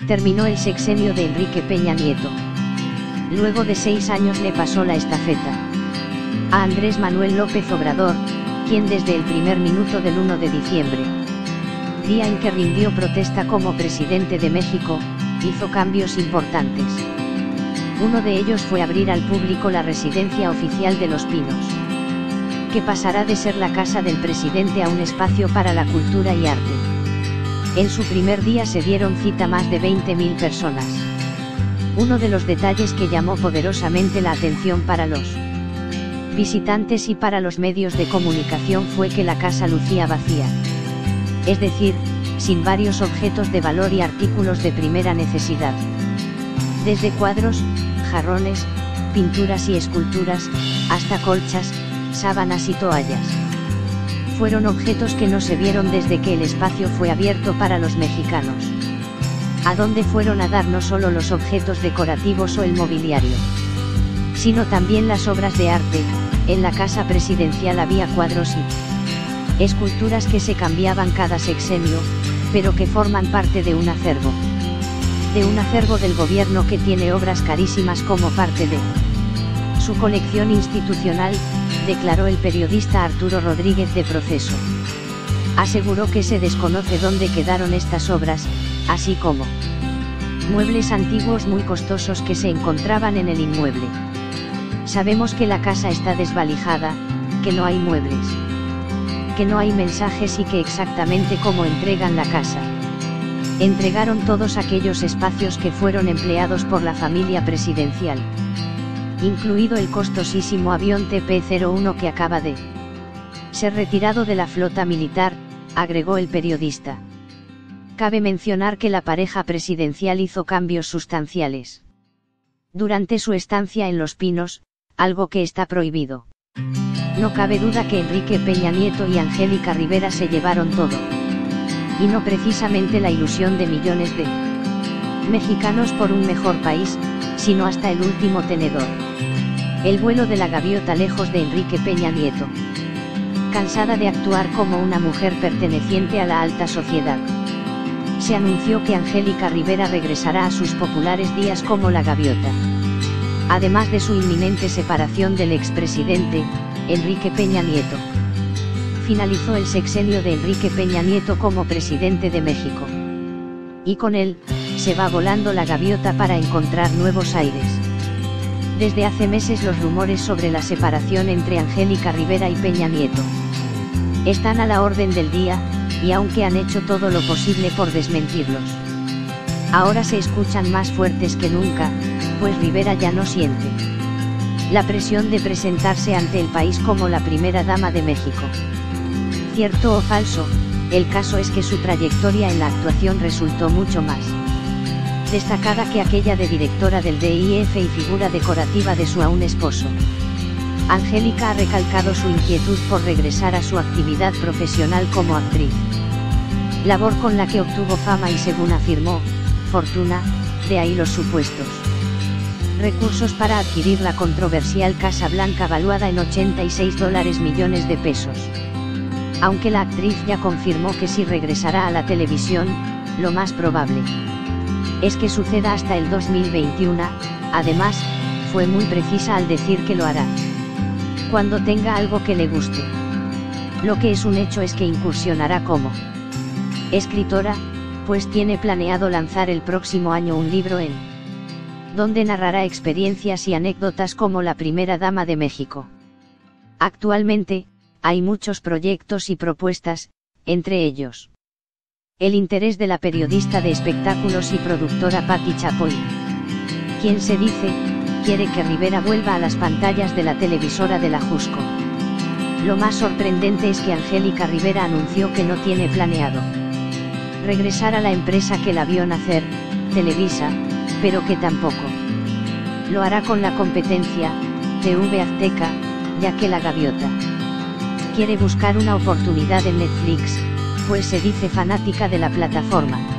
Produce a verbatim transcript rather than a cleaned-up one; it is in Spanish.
terminó el sexenio de Enrique Peña Nieto. Luego de seis años le pasó la estafeta a Andrés Manuel López Obrador, quien desde el primer minuto del uno de diciembre, día en que rindió protesta como presidente de México, hizo cambios importantes. Uno de ellos fue abrir al público la residencia oficial de Los Pinos, que pasará de ser la casa del presidente a un espacio para la cultura y arte. En su primer día se dieron cita más de veinte mil personas. Uno de los detalles que llamó poderosamente la atención para los visitantes y para los medios de comunicación fue que la casa lucía vacía. Es decir, sin varios objetos de valor y artículos de primera necesidad. Desde cuadros, jarrones, pinturas y esculturas, hasta colchas, sábanas y toallas. Fueron objetos que no se vieron desde que el espacio fue abierto para los mexicanos. ¿A dónde fueron a dar no solo los objetos decorativos o el mobiliario, sino también las obras de arte? En la casa presidencial había cuadros y esculturas que se cambiaban cada sexenio, pero que forman parte de un acervo. De un acervo del gobierno que tiene obras carísimas como parte de su colección institucional, declaró el periodista Arturo Rodríguez de Proceso. Aseguró que se desconoce dónde quedaron estas obras, así como muebles antiguos muy costosos que se encontraban en el inmueble. Sabemos que la casa está desvalijada, que no hay muebles, que no hay mensajes y que exactamente cómo entregan la casa. Entregaron todos aquellos espacios que fueron empleados por la familia presidencial, incluido el costosísimo avión T P cero uno que acaba de ser retirado de la flota militar, agregó el periodista. Cabe mencionar que la pareja presidencial hizo cambios sustanciales durante su estancia en Los Pinos, algo que está prohibido. No cabe duda que Enrique Peña Nieto y Angélica Rivera se llevaron todo. Y no precisamente la ilusión de millones de mexicanos por un mejor país, sino hasta el último tenedor. El vuelo de la gaviota lejos de Enrique Peña Nieto. Cansada de actuar como una mujer perteneciente a la alta sociedad, se anunció que Angélica Rivera regresará a sus populares días como la gaviota. Además de su inminente separación del expresidente, Enrique Peña Nieto. Finalizó el sexenio de Enrique Peña Nieto como presidente de México. Y con él, se va volando la gaviota para encontrar nuevos aires. Desde hace meses los rumores sobre la separación entre Angélica Rivera y Peña Nieto están a la orden del día, y aunque han hecho todo lo posible por desmentirlos, ahora se escuchan más fuertes que nunca, pues Rivera ya no siente la presión de presentarse ante el país como la primera dama de México. Cierto o falso, el caso es que su trayectoria en la actuación resultó mucho más destacada que aquella de directora del D I F y figura decorativa de su aún esposo. Angélica ha recalcado su inquietud por regresar a su actividad profesional como actriz, labor con la que obtuvo fama y, según afirmó, fortuna, de ahí los supuestos recursos para adquirir la controversial Casa Blanca valuada en ochenta y seis dólares millones de pesos. Aunque la actriz ya confirmó que sí regresará a la televisión, lo más probable es que suceda hasta el dos mil veintiuno, además, fue muy precisa al decir que lo hará cuando tenga algo que le guste. Lo que es un hecho es que incursionará como escritora, pues tiene planeado lanzar el próximo año un libro en donde narrará experiencias y anécdotas como la primera dama de México. Actualmente, hay muchos proyectos y propuestas, entre ellos el interés de la periodista de espectáculos y productora Patti Chapoy, quien se dice quiere que Rivera vuelva a las pantallas de la televisora de la Jusco. Lo más sorprendente es que Angélica Rivera anunció que no tiene planeado regresar a la empresa que la vio nacer, Televisa, pero que tampoco lo hará con la competencia, T V Azteca, ya que la gaviota quiere buscar una oportunidad en Netflix, pues se dice fanática de la plataforma.